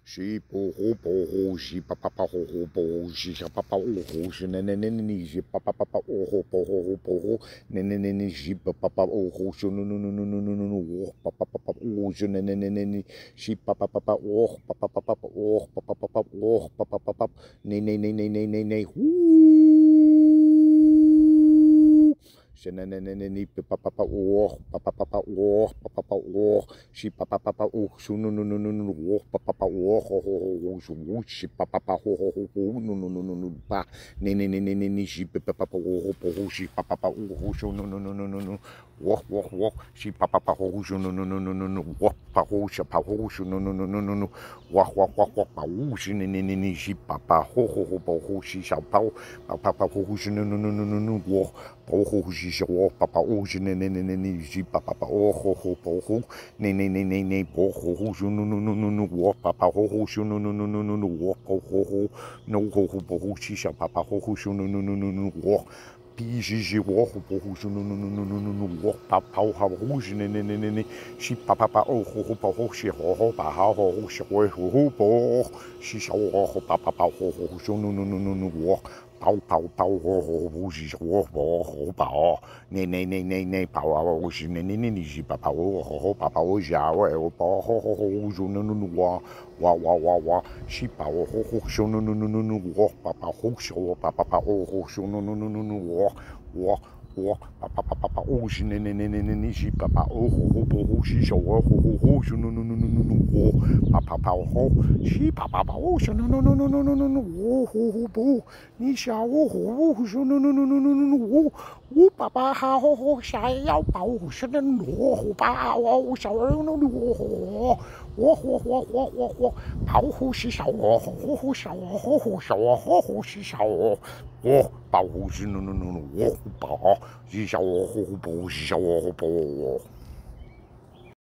西波呼波呼西巴巴巴呼呼波呼西小巴巴呜呼西那西巴巴巴巴呜呼波呼波呼那西巴巴巴呜呼西呜巴巴巴巴呜西那西巴巴巴巴呜巴巴巴巴呜巴巴巴巴呜巴巴巴巴那呼。是那pa pa pa oh pa pa pa pa oh pa pa pa oh shi pa pa pa pa oh shu no oh pa pa pa oh ho ho ho shu shi pa pa pa ho ho ho no pa ne shi pa pa pa oh ho shi pa pa pa oh shu no oh shi pa pa pa ho shu no oh pa ho shi pa ho shu no oh pa oh shi ne shi pa pa ho ho shi sha pa pa pa ho shu no oh pa ho shi小爸爸哦是那是爸爸哦吼吼保护那保护是我爸爸吼吼是我保护no吼吼保护是小爸爸吼吼是我。必须是我保护是我爸爸好护是是爸爸哦吼保护是好爸好好是我好保是小我爸爸保护是我。包我是我好包，你包我是你是爸爸我好爸爸我下我包好是哇是包好是我爸爸好是我爸爸好是我爸爸哦是你是爸爸哦好是小我好是我爸爸好是爸爸哦是我好你小我好是我爸爸好想要保护是我爸我小我保护是小我小我是小我保护是我保是小我保是小我保。